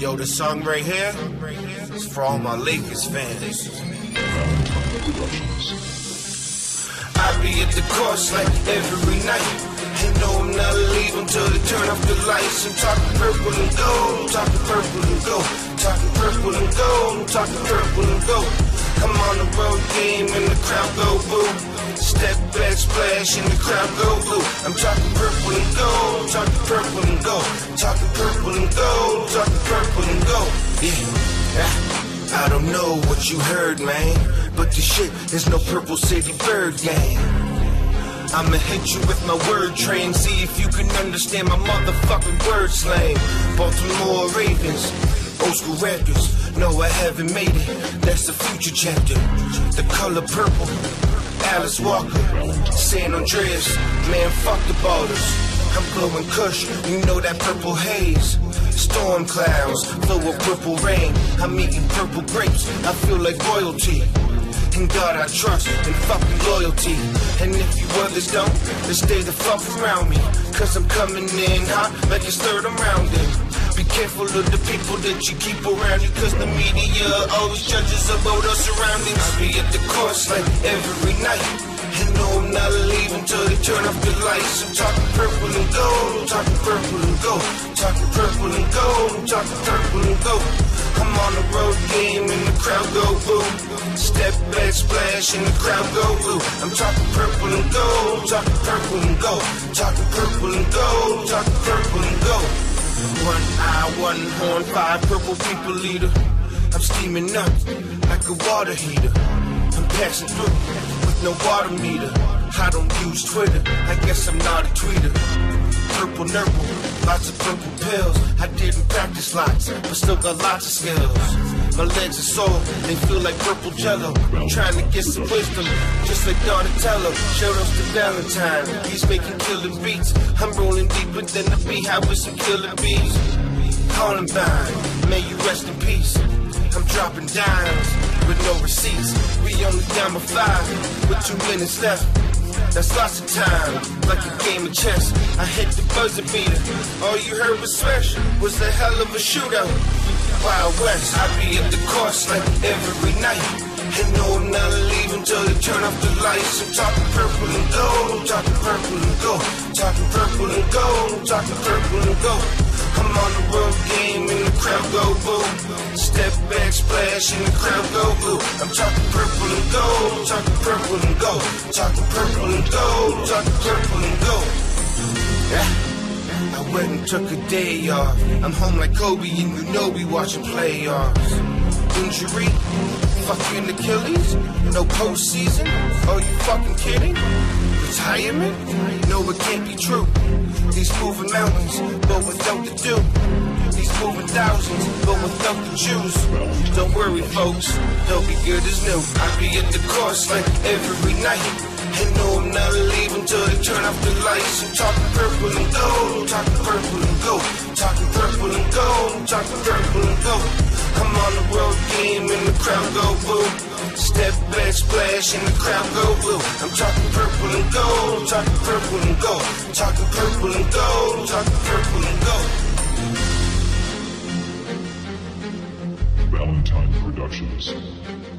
Yo, this song right here is for all my Lakers fans. I be at the course like every night. And no, I'm not leaving till they turn off the lights. I'm talking purple and gold, I'm talking purple and gold, talking purple and gold, I'm talking purple and gold. I'm on the road game and the crowd go boo. Step back splash and the crowd go blue. I'm talking purple and gold, talking purple and gold, talking purple and gold, talking purple and gold. Yeah, I don't know what you heard, man, but this shit is no Purple City Bird game. I'ma hit you with my word train, see if you can understand my motherfucking word slang. Baltimore Ravens, old school Raptors. No, I haven't made it, that's the future chapter. The color purple, Alice Walker, San Andreas, man, fuck the borders. I'm blowing kush, you know that purple haze. Storm clouds, flow of purple rain. I'm eating purple grapes, I feel like royalty. In God I trust, and fucking loyalty. And if you others don't, then stay the fuck around me. Cause I'm coming in hot like it's third around it. Be careful of the people that you keep around you, cause the media always judges about our surroundings. I be at the course like every night. And no, I'm not leaving till they turn off the lights. I'm talking purple and gold, I'm talking purple and gold, talking purple and gold, I'm talking purple and gold. I'm on the road game and the crowd go boom. Step back splash and the crowd go blue. I'm talking purple and gold, talking purple and gold, talking purple and gold, talking purple and gold. One eye, one horn, five purple people leader. I'm steaming up like a water heater. I'm passing through with no water meter. I don't use Twitter, I guess I'm not a tweeter. Purple nurple, lots of purple pills. I didn't practice lots, but still got lots of skills. My legs are sore, they feel like purple jello. I'm trying to get some wisdom, just like Donatello. Shout outs to Valentine, he's making killer beats. I'm rolling deeper than the beehive with some killer bees. Columbine, may you rest in peace. I'm dropping dimes with no receipts. We only down by 5 with 2 minutes left. That's lots of time, like a game of chess. I hit the buzzer beater, all you heard was smash. Was a hell of a shootout, Wild West. I be at the course like every night. And no, I'm not leaving till they turn off the lights. I'm talking purple and gold, I'm talking purple and gold, talking purple and gold, I'm talking purple and gold. I'm on the road game and the crowd go boom. Step back splash and the crowd go blue. I'm talking purple and gold, I'm talking purple and gold, talking purple and gold, talking purple and gold. Yeah, I went and took a day off. I'm home like Kobe and you know we watching playoffs. Injury, fucking Achilles, no postseason. Are you fucking kidding? Retirement? No, it can't be true. These moving mountains, but without the dew. These moving thousands, but without the Jews. Don't worry, folks, they'll be good as new. I be at the course like every night. And no, I'm not leaving till they turn off the lights. I'm talking purple and gold, talking purple and gold, talking purple and gold, talking purple and gold. I'm on the road game and the crowd go boom. Step back splash and the crowd go blue. I'm talking purple and gold, talking purple and gold, talking purple and gold, talking purple and gold. Valentine Productions.